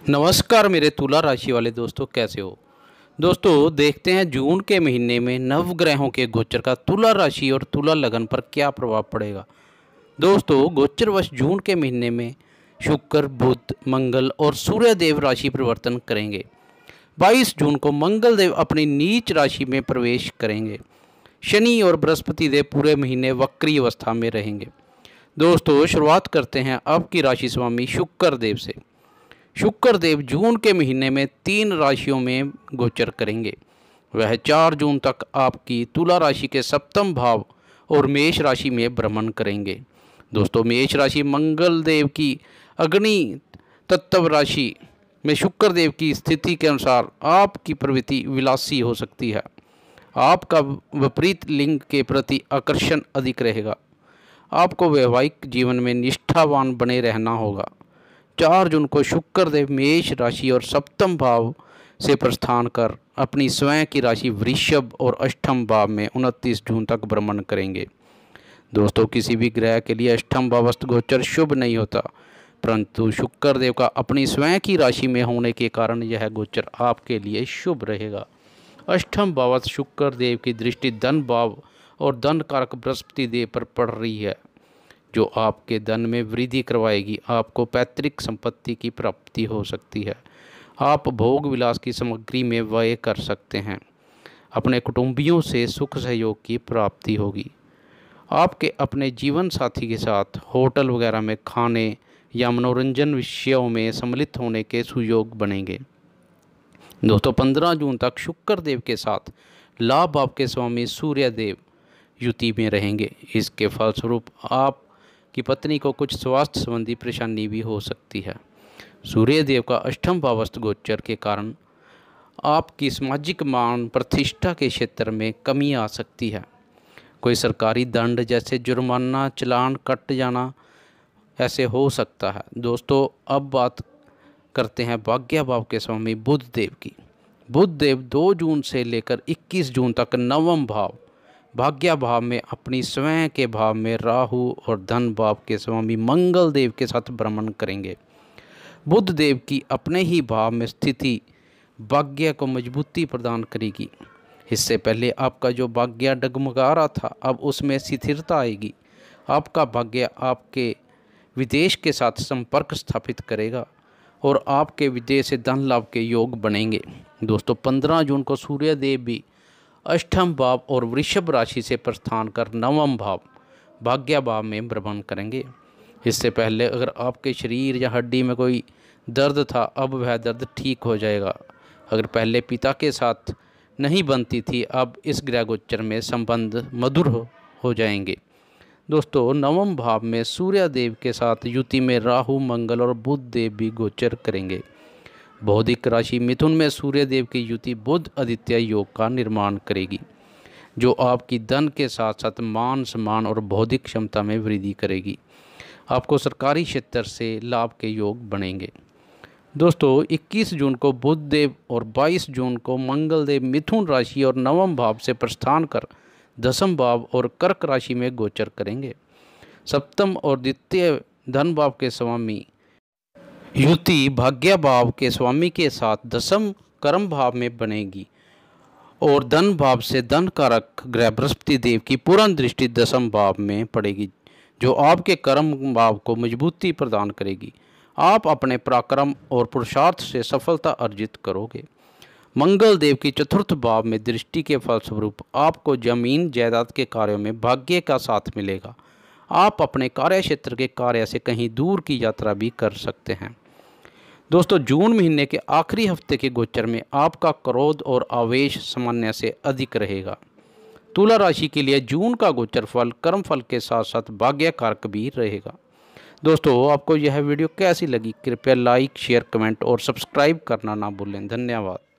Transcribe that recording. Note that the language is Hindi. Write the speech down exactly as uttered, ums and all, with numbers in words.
नमस्कार मेरे तुला राशि वाले दोस्तों, कैसे हो दोस्तों। देखते हैं जून के महीने में नवग्रहों के गोचर का तुला राशि और तुला लगन पर क्या प्रभाव पड़ेगा। दोस्तों गोचरवश जून के महीने में शुक्र, बुध, मंगल और सूर्यदेव राशि परिवर्तन करेंगे। बाईस जून को मंगल देव अपनी नीच राशि में प्रवेश करेंगे। शनि और बृहस्पति देव पूरे महीने वक्री अवस्था में रहेंगे। दोस्तों शुरुआत करते हैं आपकी राशि स्वामी शुक्र देव से। शुक्र देव जून के महीने में तीन राशियों में गोचर करेंगे। वह चार जून तक आपकी तुला राशि के सप्तम भाव और मेष राशि में भ्रमण करेंगे। दोस्तों मेष राशि मंगल देव की अग्नि तत्व राशि में शुक्र देव की स्थिति के अनुसार आपकी प्रवृत्ति विलासी हो सकती है। आपका विपरीत लिंग के प्रति आकर्षण अधिक रहेगा। आपको वैवाहिक जीवन में निष्ठावान बने रहना होगा। चार जून को शुक्र देव मेष राशि और सप्तम भाव से प्रस्थान कर अपनी स्वयं की राशि वृषभ और अष्टम भाव में उनतीस जून तक भ्रमण करेंगे। दोस्तों किसी भी ग्रह के लिए अष्टम भावस्थ गोचर शुभ नहीं होता, परंतु शुक्र देव का अपनी स्वयं की राशि में होने के कारण यह गोचर आपके लिए शुभ रहेगा। अष्टम भावस्थ शुक्र देव की दृष्टि धन भाव और धन कारक बृहस्पति देव पर पड़ रही है, जो आपके धन में वृद्धि करवाएगी। आपको पैतृक संपत्ति की प्राप्ति हो सकती है। आप भोग विलास की सामग्री में व्यय कर सकते हैं। अपने कुटुंबियों से सुख सहयोग की प्राप्ति होगी। आपके अपने जीवन साथी के साथ होटल वगैरह में खाने या मनोरंजन विषयों में सम्मिलित होने के सुयोग बनेंगे। दोस्तों पंद्रह जून तक शुक्र देव के साथ लाभ भाव के स्वामी सूर्य देव युति में रहेंगे। इसके फलस्वरूप आप की पत्नी को कुछ स्वास्थ्य संबंधी परेशानी भी हो सकती है। सूर्य देव का अष्टम भावस्थ गोचर के कारण आपकी सामाजिक मान प्रतिष्ठा के क्षेत्र में कमी आ सकती है। कोई सरकारी दंड जैसे जुर्माना, चालान कट जाना ऐसे हो सकता है। दोस्तों अब बात करते हैं भाग्य भाव के स्वामी बुध देव की। बुध देव दो जून से लेकर इक्कीस जून तक नवम भाव भाग्य भाव में अपनी स्वयं के भाव में राहु और धन भाव के स्वामी मंगल देव के साथ भ्रमण करेंगे। बुध देव की अपने ही भाव में स्थिति भाग्य को मजबूती प्रदान करेगी। इससे पहले आपका जो भाग्य डगमगा रहा था, अब उसमें स्थिरता आएगी। आपका भाग्य आपके विदेश के साथ संपर्क स्थापित करेगा और आपके विदेश से धन लाभ के योग बनेंगे। दोस्तों पंद्रह जून को सूर्य देव भी अष्टम भाव और वृषभ राशि से प्रस्थान कर नवम भाव भाग्य भाव में भ्रमण करेंगे। इससे पहले अगर आपके शरीर या हड्डी में कोई दर्द था, अब वह दर्द ठीक हो जाएगा। अगर पहले पिता के साथ नहीं बनती थी, अब इस ग्रह गोचर में संबंध मधुर हो, हो जाएंगे। दोस्तों नवम भाव में सूर्य देव के साथ युति में राहु, मंगल और बुध देव भी गोचर करेंगे। बौद्धिक राशि मिथुन में सूर्य देव की युति बुध आदित्य योग का निर्माण करेगी, जो आपकी धन के साथ साथ मान सम्मान और बौद्धिक क्षमता में वृद्धि करेगी। आपको सरकारी क्षेत्र से लाभ के योग बनेंगे। दोस्तों इक्कीस जून को बुध देव और बाईस जून को मंगल देव मिथुन राशि और नवम भाव से प्रस्थान कर दसम भाव और कर्क राशि में गोचर करेंगे। सप्तम और द्वितीय धन भाव के स्वामी युति भाग्य भाव के स्वामी के साथ दसम कर्म भाव में बनेगी और धन भाव से धन कारक ग्रह बृहस्पति देव की पूर्ण दृष्टि दसम भाव में पड़ेगी, जो आपके कर्म भाव को मजबूती प्रदान करेगी। आप अपने पराक्रम और पुरुषार्थ से सफलता अर्जित करोगे। मंगल देव की चतुर्थ भाव में दृष्टि के फलस्वरूप आपको जमीन जायदाद के कार्यों में भाग्य का साथ मिलेगा। आप अपने कार्य क्षेत्र के कार्य से कहीं दूर की यात्रा भी कर सकते हैं। दोस्तों जून महीने के आखिरी हफ्ते के गोचर में आपका क्रोध और आवेश सामान्य से अधिक रहेगा। तुला राशि के लिए जून का गोचर फल कर्म फल के साथ साथ भाग्य कारक भी रहेगा। दोस्तों आपको यह वीडियो कैसी लगी, कृपया लाइक, शेयर, कमेंट और सब्सक्राइब करना ना भूलें। धन्यवाद।